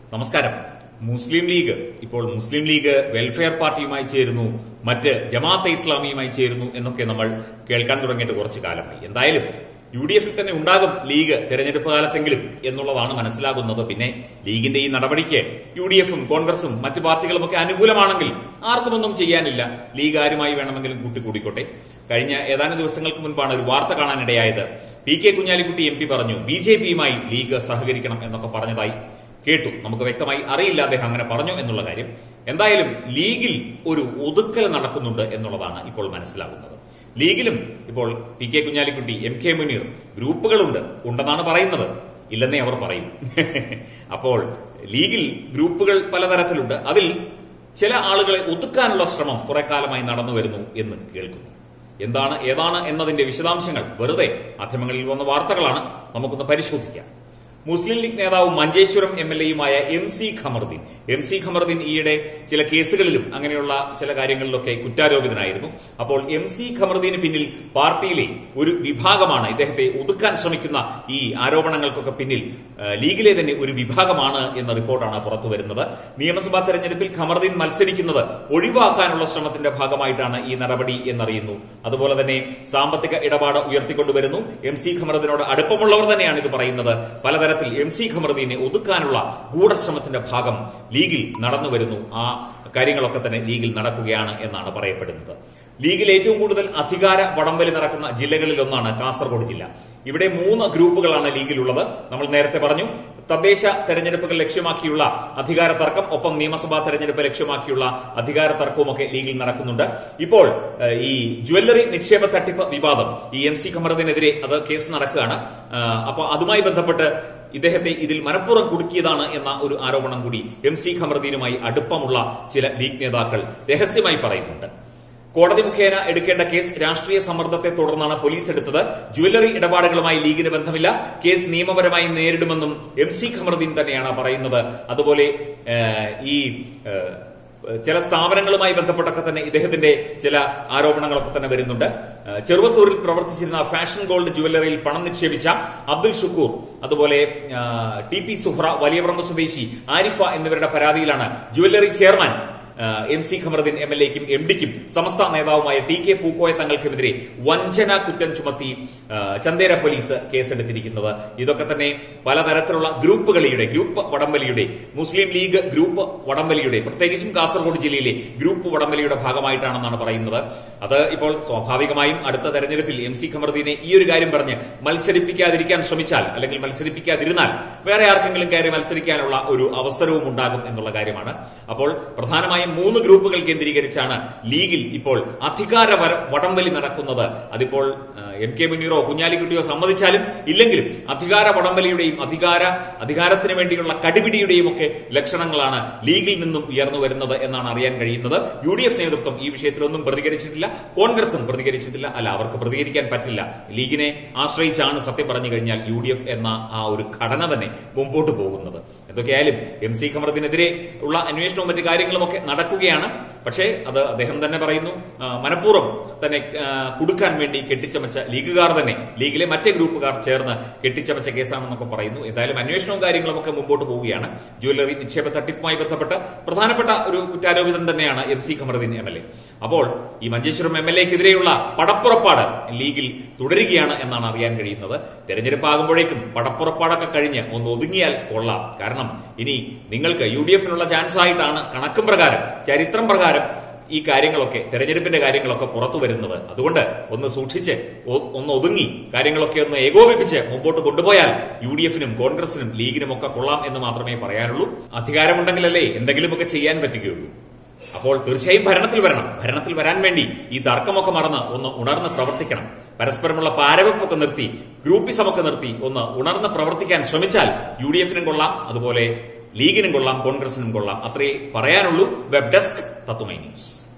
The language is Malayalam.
നമസ്കാരം. മുസ്ലിം ലീഗ് വെൽഫെയർ പാർട്ടിയുമായി ചേരുന്നു, മറ്റ് ജമാഅത്തെ ഇസ്ലാമിയുമായി ചേരുന്നു എന്നൊക്കെ നമ്മൾ കേൾക്കാൻ തുടങ്ങിയിട്ട് കുറച്ചു കാലമായി. എന്തായാലും UDF-ൽ തന്നെ ഉണ്ടാകും ലീഗ് തെരഞ്ഞെടുപ്പ് കാലത്തെങ്കിലും എന്നുള്ളതാണ് മനസ്സിലാകുന്നത്. പിന്നെ ലീഗിന്റെ ഈ നടപടിക്ക് UDF-ഉം കോൺഗ്രസും മറ്റു പാർട്ടികളും ഒക്കെ അനുകൂലമാണെങ്കിൽ ആർക്കുമൊന്നും ചെയ്യാനില്ല. ലീഗ് ആരുമായി വേണമെങ്കിലും കൂട്ടിക്കൂടിക്കോട്ടെ. കഴിഞ്ഞ ഏതാനും ദിവസങ്ങൾക്ക് മുൻപാണ് ഒരു വാർത്ത കാണാനിടയായത്. PK കുഞ്ഞാലിക്കുട്ടി MP പറഞ്ഞു BJP-യുമായി ലീഗ് സഹകരിക്കണം എന്നൊക്കെ പറഞ്ഞതായി കേട്ടു. നമുക്ക് വ്യക്തമായി അറിയില്ല അദ്ദേഹം അങ്ങനെ പറഞ്ഞു എന്നുള്ള കാര്യം. എന്തായാലും ലീഗിൽ ഒരു ഒതുക്കൽ നടക്കുന്നുണ്ട് എന്നുള്ളതാണ് ഇപ്പോൾ മനസ്സിലാകുന്നത്. ലീഗിലും ഇപ്പോൾ PK കുഞ്ഞാലിക്കുട്ടി, MK മുനീർ ഉണ്ടെന്നാണ് പറയുന്നത്. ഇല്ലെന്നേ അവർ പറയും. അപ്പോൾ ലീഗിൽ ഗ്രൂപ്പുകൾ പലതരത്തിലുണ്ട്. അതിൽ ചില ആളുകളെ ഒതുക്കാനുള്ള ശ്രമം കുറെ കാലമായി നടന്നു വരുന്നു എന്ന് കേൾക്കുന്നു. ഏതാണ് എന്നതിന്റെ വിശദാംശങ്ങൾ വെറുതെ മാധ്യമങ്ങളിൽ വന്ന വാർത്തകളാണ്. നമുക്കൊന്ന് പരിശോധിക്കാം. മുസ്ലിം ലീഗ് നേതാവും മഞ്ചേശ്വരം MLA-യുമായ MC ഖമറുദ്ദീൻ ഈയിടെ ചില കേസുകളിലും അങ്ങനെയുള്ള ചില കാര്യങ്ങളിലൊക്കെ കുറ്റാരോപിതനായിരുന്നു. അപ്പോൾ MC ഖമറുദ്ദീന് പിന്നിൽ പാർട്ടിയിലെ ഒരു വിഭാഗമാണ്. ഇദ്ദേഹത്തെ ഒതുക്കാൻ ശ്രമിക്കുന്ന ഈ ആരോപണങ്ങൾക്കൊക്കെ പിന്നിൽ ലീഗിലെ തന്നെ ഒരു വിഭാഗമാണ് എന്ന റിപ്പോർട്ടാണ് പുറത്തുവരുന്നത്. നിയമസഭാ തെരഞ്ഞെടുപ്പിൽ ഖമറുദ്ദീൻ മത്സരിക്കുന്നത് ഒഴിവാക്കാനുള്ള ശ്രമത്തിന്റെ ഭാഗമായിട്ടാണ് ഈ നടപടി എന്നറിയുന്നു. അതുപോലെ തന്നെ സാമ്പത്തിക ഇടപാട് ഉയർത്തിക്കൊണ്ടുവരുന്നു. MC ഖമറുദ്ദീനോട് അടുപ്പമുള്ളവർ തന്നെയാണ് ഇത് പറയുന്നത്. പലതരത്തിൽ MC ഖമറുദ്ദീനെ ഒതുക്കാനുള്ള ഗൂഢശ്രമത്തിന്റെ ഭാഗം ലീഗിൽ നടന്നുവരുന്നു. ആ കാര്യങ്ങളൊക്കെ തന്നെ ലീഗിൽ നടക്കുകയാണ് എന്നാണ് പറയപ്പെടുന്നത്. ലീഗിൽ ഏറ്റവും കൂടുതൽ അധികാര വടംവലി നടക്കുന്ന ജില്ലകളിൽ ഒന്നാണ് കാസർഗോഡ് ജില്ല. ഇവിടെ 3 ഗ്രൂപ്പുകളാണ് ലീഗിലുള്ളത്. നമ്മൾ നേരത്തെ പറഞ്ഞു, തദ്ദേശ തെരഞ്ഞെടുപ്പുകൾ ലക്ഷ്യമാക്കിയുള്ള അധികാര തർക്കം, ഒപ്പം നിയമസഭാ തെരഞ്ഞെടുപ്പ് ലക്ഷ്യമാക്കിയുള്ള അധികാര തർക്കവുമൊക്കെ ലീഗിൽ നടക്കുന്നുണ്ട്. ഇപ്പോൾ ഈ ജ്വല്ലറി നിക്ഷേപ തട്ടിപ്പ് വിവാദം, ഈ MC ഖമറുദ്ദീനെതിരെ അത് കേസ് നടക്കുകയാണ്. അപ്പോൾ അതുമായി ബന്ധപ്പെട്ട് ഇദ്ദേഹത്തെ ഇതിൽ മനഃപൂർവ്വം കുടുക്കിയതാണ് എന്ന ഒരു ആരോപണം കൂടി MC ഖമറുദ്ദീനുമായി അടുപ്പമുള്ള ചില ലീഗ് നേതാക്കൾ രഹസ്യമായി പറയുന്നുണ്ട്. കോടതി മുഖേന എടുക്കേണ്ട കേസ് രാഷ്ട്രീയ സമ്മർദ്ദത്തെ തുടർന്നാണ് പോലീസ് എടുത്തത്. ജ്വല്ലറി ഇടപാടുകളുമായി ലീഗിന് ബന്ധമില്ല, കേസ് നിയമപരമായി നേരിടുമെന്നും MC ഖമറുദ്ദീൻ തന്നെയാണ് പറയുന്നത്. അതുപോലെ ഈ ചില സ്ഥാപനങ്ങളുമായി ബന്ധപ്പെട്ടൊക്കെ തന്നെ ഇദ്ദേഹത്തിന്റെ ചില ആരോപണങ്ങളൊക്കെ തന്നെ വരുന്നുണ്ട്. ചെറുവത്തൂരിൽ പ്രവർത്തിച്ചിരുന്ന ഫാഷൻ ഗോൾഡ് ജ്വല്ലറിയിൽ പണം നിക്ഷേപിച്ച അബ്ദുൽ ഷുക്കൂർ, അതുപോലെ TP സുഹ്ര, വലിയപറമ്പ് സ്വദേശി ആരിഫ എന്നിവരുടെ പരാതിയിലാണ് ജ്വല്ലറി ചെയർമാൻ MC ഖമറുദ്ദീൻ MLA-ക്കും MD-ക്കും സമസ്ത നേതാവുമായ TK പൂക്കോയ തങ്ങൾക്കുമെതിരെ വഞ്ചന കുറ്റം ചുമത്തി ചന്തേര പോലീസ് കേസെടുത്തിരിക്കുന്നത്. ഇതൊക്കെ തന്നെ പലതരത്തിലുള്ള ഗ്രൂപ്പ് വടംവലിയുടെ, മുസ്ലിം ലീഗ് ഗ്രൂപ്പ് വടംവലിയുടെ, പ്രത്യേകിച്ചും കാസർഗോഡ് ജില്ലയിലെ ഗ്രൂപ്പ് വടംവലിയുടെ ഭാഗമായിട്ടാണെന്നാണ് പറയുന്നത്. അത് ഇപ്പോൾ സ്വാഭാവികമായും അടുത്ത തെരഞ്ഞെടുപ്പിൽ MC ഖമറുദ്ദീനെ ഈ ഒരു കാര്യം പറഞ്ഞ് മത്സരിപ്പിക്കാതിരിക്കാൻ ശ്രമിച്ചാൽ, അല്ലെങ്കിൽ മത്സരിപ്പിക്കാതിരുന്നാൽ വേറെ ആർക്കെങ്കിലും കയറി മത്സരിക്കാനുള്ള ഒരു അവസരവും ഉണ്ടാകും എന്നുള്ള കാര്യമാണ്. അപ്പോൾ പ്രധാനമായും 3 ഗ്രൂപ്പുകൾ കേന്ദ്രീകരിച്ചാണ് ലീഗിൽ ഇപ്പോൾ അധികാര വടംവലി നടക്കുന്നത്. അതിപ്പോൾ MK മുനീറോ കുഞ്ഞാലിക്കുട്ടിയോ സമ്മതിച്ചാലും ഇല്ലെങ്കിലും അധികാര വടംവലിയുടെയും അധികാരത്തിന് വേണ്ടിയുള്ള കടിപിടിയുടെയും ഒക്കെ ലക്ഷണങ്ങളാണ് ലീഗിൽ നിന്നും ഉയർന്നു വരുന്നത് എന്നാണ് അറിയാൻ കഴിയുന്നത്. UDF നേതൃത്വം ഈ വിഷയത്തിലൊന്നും പ്രതികരിച്ചിട്ടില്ല, കോൺഗ്രസും പ്രതികരിച്ചിട്ടില്ല. അവർക്ക് പ്രതികരിക്കാൻ പറ്റില്ല. ലീഗിനെ ആശ്രയിച്ചാണ് സത്യം പറഞ്ഞു കഴിഞ്ഞാൽ UDF എന്ന ആ ഒരു ഘടന തന്നെ മുമ്പോട്ട് പോകുന്നത്. എന്തൊക്കെയായാലും MC ഖമറുദ്ദീനെതിരെ ഉള്ള അന്വേഷണവും മറ്റു കാര്യങ്ങളുമൊക്കെ നടക്കുകയാണ്. പക്ഷേ അത് അദ്ദേഹം തന്നെ പറയുന്നു, മനഃപൂർവ്വം തന്നെ കുടുക്കാൻ വേണ്ടി കെട്ടിച്ചമച്ച ലീഗുകാർ തന്നെ, ലീഗിലെ മറ്റേ ഗ്രൂപ്പുകാർ ചേർന്ന് കെട്ടിച്ചമച്ച കേസാണെന്നൊക്കെ പറയുന്നു. എന്തായാലും അന്വേഷണവും കാര്യങ്ങളുമൊക്കെ മുമ്പോട്ട് പോവുകയാണ്. ജ്വല്ലറി നിക്ഷേപ തട്ടിപ്പുമായി ബന്ധപ്പെട്ട് പ്രധാനപ്പെട്ട ഒരു കുറ്റാരോപിതൻ തന്നെയാണ് MC ഖമറുദ്ദീൻ MLA. അപ്പോൾ ഈ മഞ്ചേശ്വരം MLA-ക്കെതിരെയുള്ള പടപ്പുറപ്പാട് ലീഗിൽ തുടരുകയാണ് എന്നാണ് അറിയാൻ കഴിയുന്നത്. തെരഞ്ഞെടുപ്പാകുമ്പോഴേക്കും പടപ്പുറപ്പാടൊക്കെ കഴിഞ്ഞ് ഒന്ന് ഒതുങ്ങിയാൽ കൊള്ളാം. കാരണം ഇനി നിങ്ങൾക്ക് UDF-നുള്ള ചാൻസ് ആയിട്ടാണ് കണക്കും പ്രകാരം, ചരിത്രം പ്രകാരം ഈ കാര്യങ്ങളൊക്കെ, തെരഞ്ഞെടുപ്പിന്റെ കാര്യങ്ങളൊക്കെ പുറത്തു വരുന്നത്. അതുകൊണ്ട് ഒന്ന് സൂക്ഷിച്ച്, ഒന്ന് ഒതുങ്ങി കാര്യങ്ങളൊക്കെ ഒന്ന് ഏകോപിപ്പിച്ച് മുമ്പോട്ട് കൊണ്ടുപോയാൽ UDF-നും കോൺഗ്രസിനും ലീഗിനും ഒക്കെ കൊള്ളാം എന്ന് മാത്രമേ പറയാനുള്ളൂ. അധികാരമുണ്ടെങ്കിലല്ലേ എന്തെങ്കിലുമൊക്കെ ചെയ്യാൻ പറ്റുകയുള്ളൂ. അപ്പോൾ തീർച്ചയായും ഭരണത്തിൽ വരാൻ വേണ്ടി ഈ തർക്കമൊക്കെ മറന്ന് ഒന്ന് ഉണർന്ന് പ്രവർത്തിക്കണം. പരസ്പരമുള്ള പാരവെപ്പൊക്കെ നിർത്തി, ഗ്രൂപ്പിസമൊക്കെ നിർത്തി ഒന്ന് ഉണർന്ന് പ്രവർത്തിക്കാൻ ശ്രമിച്ചാൽ UDF-നും കൊള്ളാം, അതുപോലെ ലീഗിനും കൊള്ളാം, കോൺഗ്രസിനും കൊള്ളാം. അത്രേ പറയാനുള്ളൂ. വെബ് ഡെസ്ക് തത്തുമൈ ന്യൂസ്.